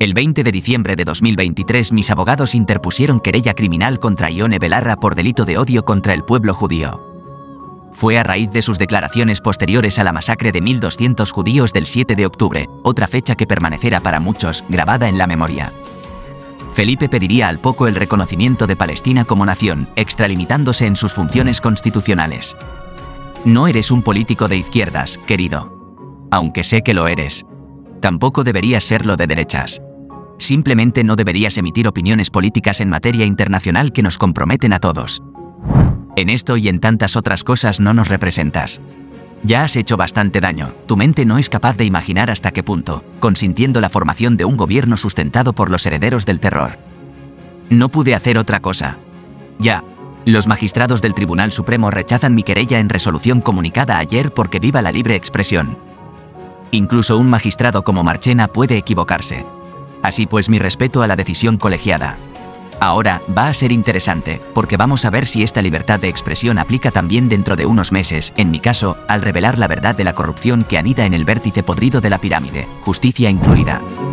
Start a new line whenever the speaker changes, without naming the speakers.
El 20 de diciembre de 2023 mis abogados interpusieron querella criminal contra Ione Belarra por delito de odio contra el pueblo judío. Fue a raíz de sus declaraciones posteriores a la masacre de 1.200 judíos del 7 de octubre, otra fecha que permanecerá para muchos grabada en la memoria. Felipe pediría al poco el reconocimiento de Palestina como nación, extralimitándose en sus funciones constitucionales. No eres un político de izquierdas, querido. Aunque sé que lo eres. Tampoco deberías serlo de derechas. Simplemente no deberías emitir opiniones políticas en materia internacional que nos comprometen a todos. En esto y en tantas otras cosas no nos representas. Ya has hecho bastante daño, tu mente no es capaz de imaginar hasta qué punto, consintiendo la formación de un gobierno sustentado por los herederos del terror. No pude hacer otra cosa. Ya. Los magistrados del Tribunal Supremo rechazan mi querella en resolución comunicada ayer porque viva la libre expresión. Incluso un magistrado como Marchena puede equivocarse. Así pues, mi respeto a la decisión colegiada. Ahora, va a ser interesante, porque vamos a ver si esta libertad de expresión aplica también dentro de unos meses, en mi caso, al revelar la verdad de la corrupción que anida en el vértice podrido de la pirámide, justicia incluida.